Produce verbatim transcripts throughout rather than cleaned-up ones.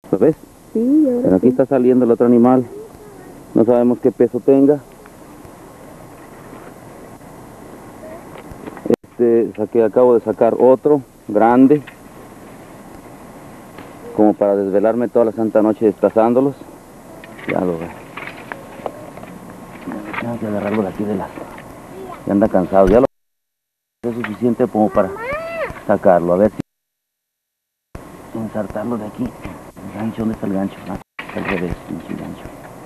¿Lo ves? Sí, ahora Pero aquí sí. está saliendo el otro animal. No sabemos qué peso tenga. Este, saqué, acabo de sacar otro grande, como para desvelarme toda la santa noche destazándolos. Ya lo ves. Tengo que agarrarlo de aquí de las... Ya anda cansado. Ya lo es suficiente como para sacarlo. A ver si ensartarlo de aquí. El gancho, ¿dónde está el gancho? Ah, está al revés, no es el gancho.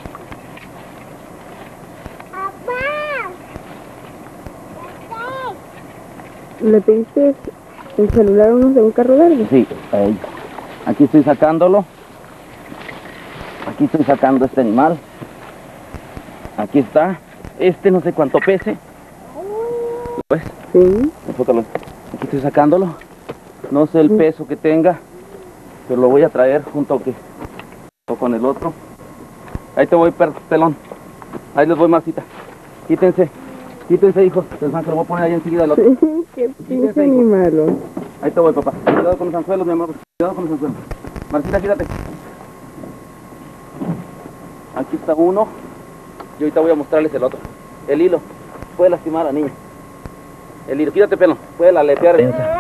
¿Le pediste el celular a uno de un carro verde? Sí, ahí. Aquí estoy sacándolo. Aquí estoy sacando este animal. Aquí está. Este no sé cuánto pese. ¿Lo ves? Sí. Enfócalo. Aquí estoy sacándolo. No sé el peso que tenga, pero lo voy a traer junto a que, o con el otro. Ahí te voy, perro, pelón. Ahí les voy, Marcita. Quítense. Quítense, hijos. Pensando que lo voy a poner ahí enseguida el otro. Qué pinche animalo. Ahí te voy, papá. Cuidado con los anzuelos, mi amor. Cuidado con los anzuelos. Marcita, quítate. Aquí está uno. Y ahorita voy a mostrarles el otro. El hilo. Puede lastimar a la niña. El hilo. Quítate, pelo. Puede aletear.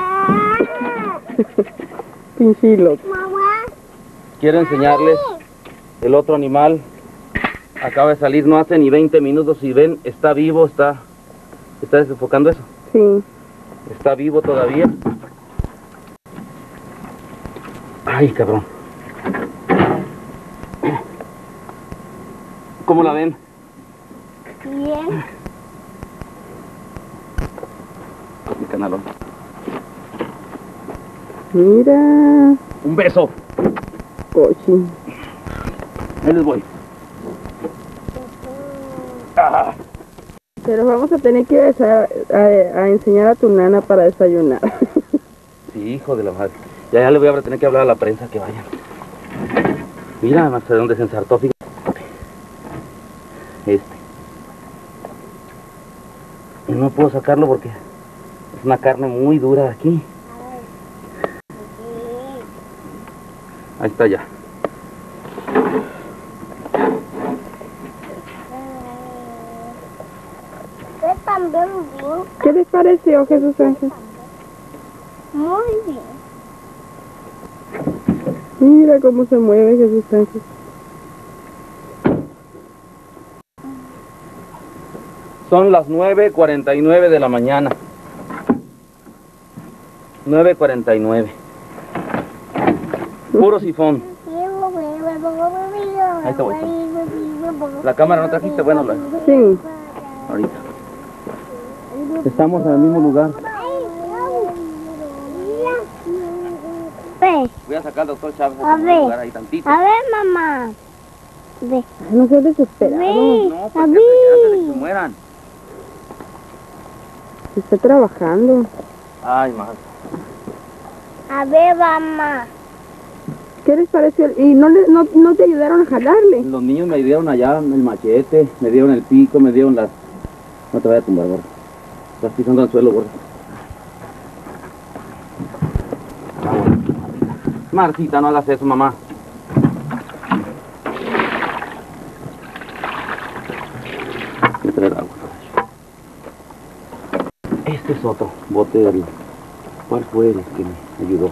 Pinche hilo. Quiero enseñarles el otro animal. Acaba de salir no hace ni veinte minutos. Si ven, está vivo, está... ¿Está desenfocando eso? Sí. Está vivo todavía. Ay, cabrón. ¿Cómo la ven? Bien. Mi canalón. Mira. Un beso. Cochi. Ahí les voy. Ah. Pero vamos a tener que ir a, a, a enseñar a tu nana para desayunar. Sí, hijo de la madre. Ya, ya le voy a tener que hablar a la prensa que vayan. Mira, además de dónde se ensartó, fíjate. Este. Y no puedo sacarlo porque es una carne muy dura aquí. Ahí está ya. También bien. ¿Qué les pareció, Jesús Ángel? Muy bien. Mira cómo se mueve Jesús Ángel. Son las nueve cuarenta y nueve de la mañana. nueve cuarenta y nueve. Puro sifón. Ahí te voy. La cámara no trajiste, bueno, la... Sí. ahorita. Estamos en el mismo lugar. Ve. Voy a sacar al doctor Chávez A en ver. el lugar ahí tantito. A ver, mamá. Ve. No seas desesperado. Ve. No, A pues antes de que se ver. mueran. Está trabajando. Ay, madre. A ver, mamá. ¿Qué les pareció? ¿Y no, le, no, no te ayudaron a jalarle? Los niños me dieron allá el machete, me dieron el pico, me dieron las... No te vayas a tumbar, gordo. Estás pisando al suelo, gordo. Marcita, no hagas eso, mamá. Voy a traer agua. Este es otro bote del... ¿Cuál fue el que me ayudó?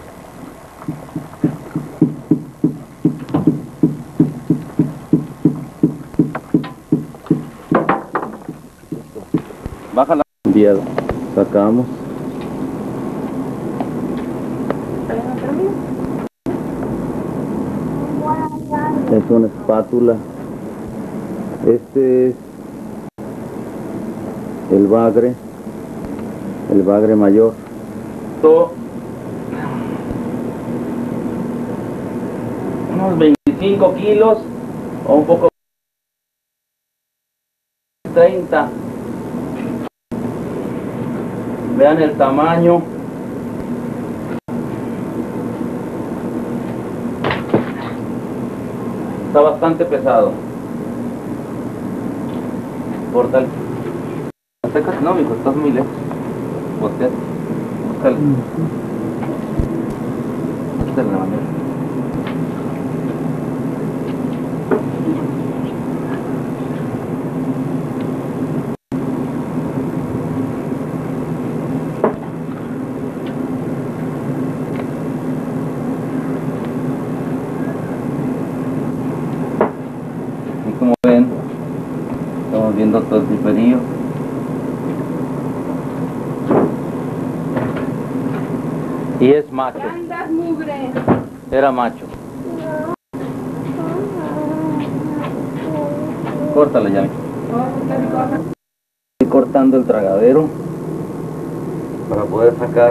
Bájala. Enviado. Sacamos. Es una espátula. Este es el bagre. El bagre mayor. Unos veinticinco kilos o un poco treinta. Vean el tamaño. Está bastante pesado. Por tal. Hasta casi no, mijo, estás muy lejos. Volteate. Búscale. Búscale la manera. viendo todo el piperillo. Y es macho. Andas mugre. Era macho. Córtale ya. Estoy cortando el tragadero para poder sacar.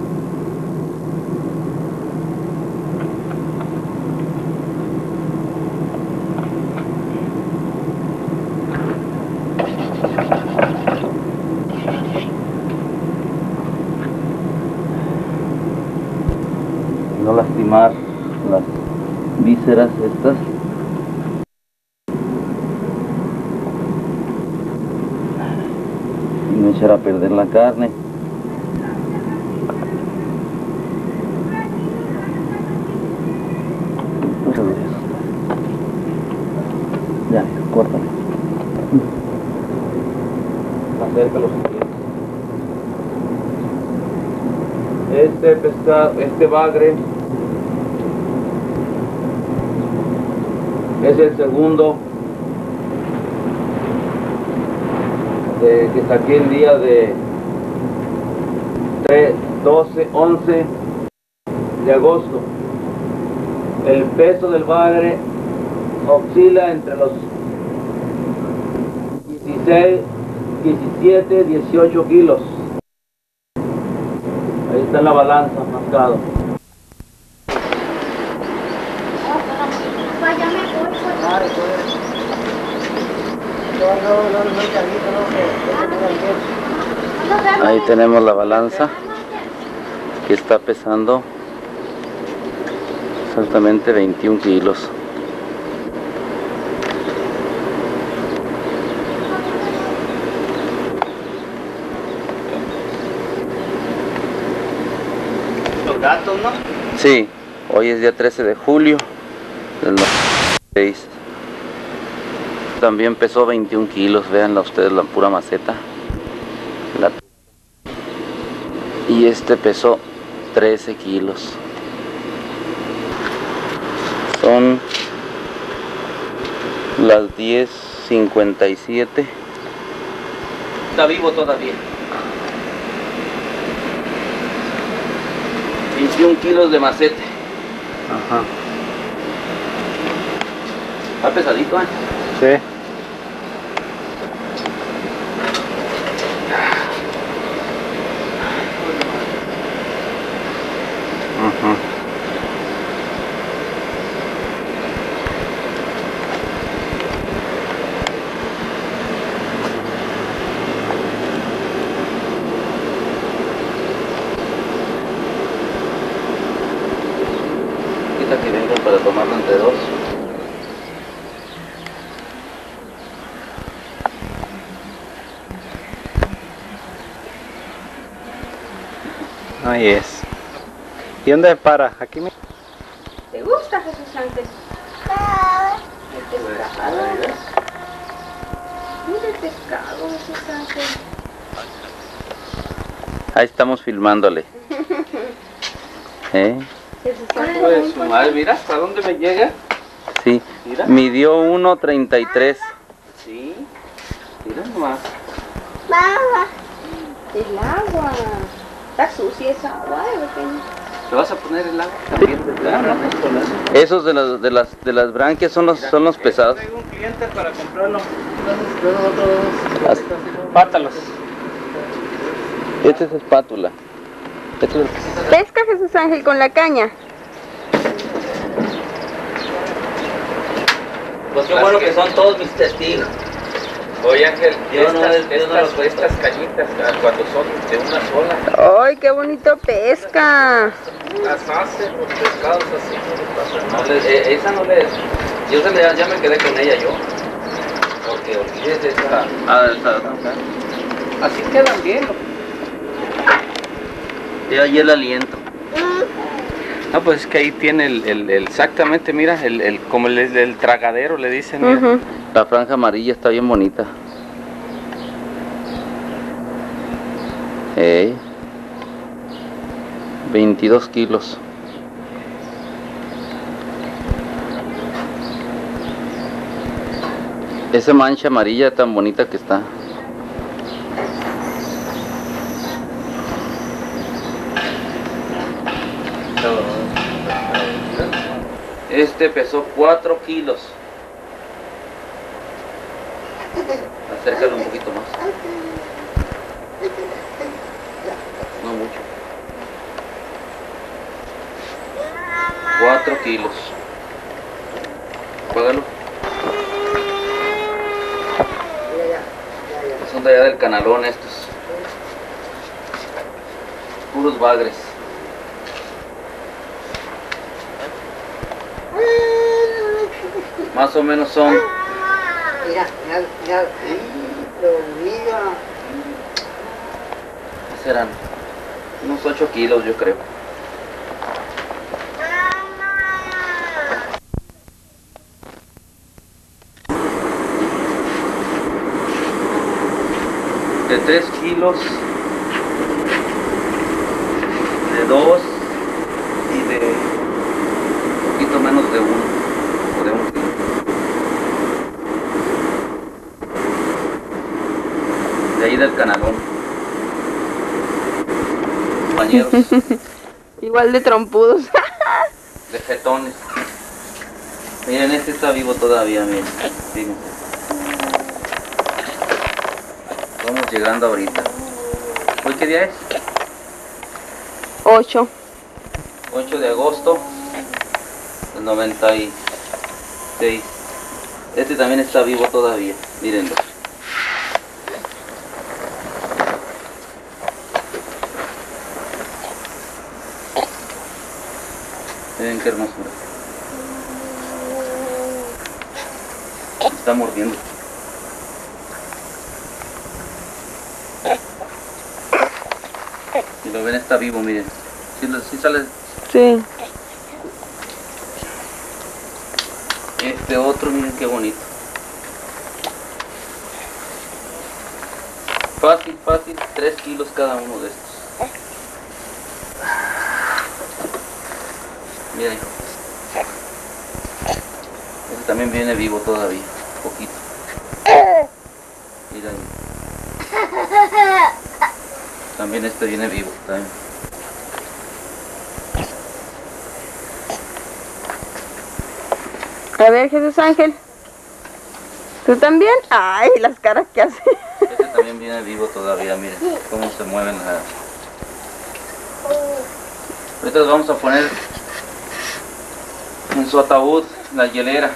No lastimar las vísceras estas. Y no echar a perder la carne. Ya, córtale. Acércalo si quieres. Este pescado, este bagre es el segundo de, que saqué el día de doce, once de agosto. El peso del bagre oscila entre los dieciséis, diecisiete, dieciocho kilos. Ahí está en la balanza, mascado. Ahí tenemos la balanza que está pesando exactamente veintiún kilos. Los gatos, ¿no? Sí, hoy es día trece de julio del noventa y seis. También pesó veintiún kilos, véanla ustedes, la pura maceta. La... Y este pesó trece kilos. Son las diez cincuenta y siete. Está vivo todavía. veintiún kilos de macete. Ajá. Está pesadito, ¿eh? Sí. Uh-huh. Quita que vengan para tomarlo entre dos. Ahí es. ¿Y dónde para? Aquí me... ¿Te gusta, Jesús Sánchez? El pescado. Mira el pescado, Jesús Sánchez. Ahí estamos filmándole. ¿Eh? Pues, su madre, mira hasta dónde me llega. Sí, mira. Midió uno treinta y tres. Sí, mira nomás. Mamá. El agua. Está sucia esa agua, ¿eh? ¿Te vas a poner el agua también? Esos de las de las de las branquias son los son los pesados. Tengo un cliente para comprarlo. Pátalos. Esta es espátula. Este es... Pesca, Jesús Ángel, con la caña. Pues qué bueno que son todos mis testigos. Oye Ángel, y Yo estas, no, yo no estas, lo estas cañitas, cuando son de una sola, ¡Ay, qué bonito pesca! las hacen los pescados así, no No le, eh, esa no le... Yo se me, ya me quedé con ella yo. porque olvides de esta. Ah, esta otra. Así quedan bien. Y ahí el aliento. No, pues es que ahí tiene el, el, el exactamente, mira, el, el como el, el tragadero le dicen, mira. Uh-huh. La franja amarilla está bien bonita. Hey. veintidós kilos. Esa mancha amarilla tan bonita que está. Este pesó cuatro kilos. Acércalo un poquito más. No mucho. cuatro kilos. Págalo. Son de allá del Canalón estos. Puros bagres. Más o menos son. Mira, mira, mira. Lo mira. Serán unos ocho kilos, yo creo. De tres kilos, de dos y de un poquito menos de uno, o de un kilo. De ahí del Canalón. Compañeros. Igual de trompudos. De jetones. Miren, este está vivo todavía, miren. Fíjense. Vamos llegando ahorita. ¿Hoy qué día es? Ocho. ocho de agosto del noventa y seis. Este también está vivo todavía. Mírenlo. Miren qué hermosura. Está mordiendo. Si lo ven, está vivo, miren. Si ¿Sí, sí sale? Sí. Este otro, miren qué bonito. Fácil, fácil, tres kilos cada uno de estos. Miren. Este también viene vivo todavía, poquito. Mira ahí. También este viene vivo, también. A ver, Jesús Ángel. ¿Tú también? Ay, las caras que hace. Este también viene vivo todavía, miren cómo se mueven las... Ahorita los vamos a poner en su ataúd, la hielera.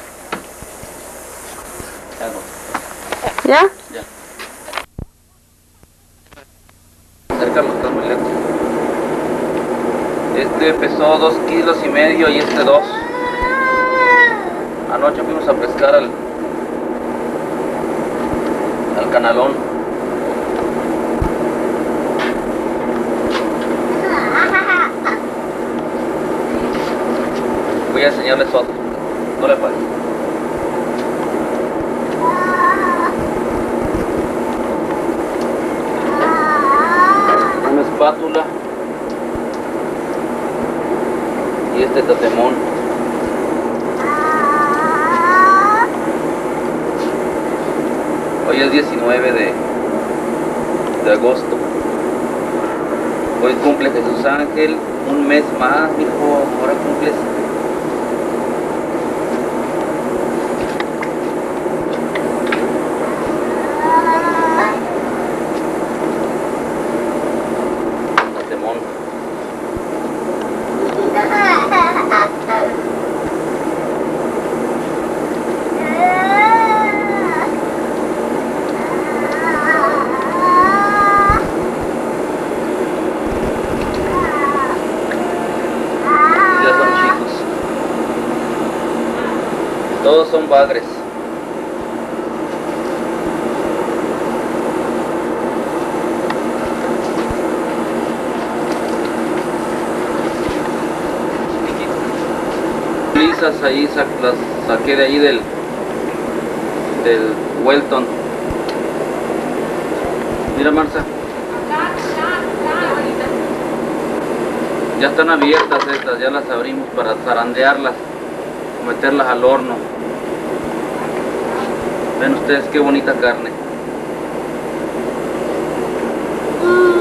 Ya no. ¿Ya? Ya. Acércalo, está muy lejos. Este pesó dos kilos y medio y este dos. Anoche fuimos a pescar al, al Canalón. Voy a enseñarles otro. No le pares. Una espátula. Y este tatemón. Hoy es diecinueve de, de agosto. Hoy cumple Jesús Ángel. Un mes más, hijo. Ahora cumples. Tatemón. Todos son bagres. Lisas ahí, sa las saqué de ahí del, del Welton. Mira, Marza. Ya están abiertas estas, ya las abrimos para zarandearlas, meterlas al horno. Ven ustedes qué bonita carne. Mm.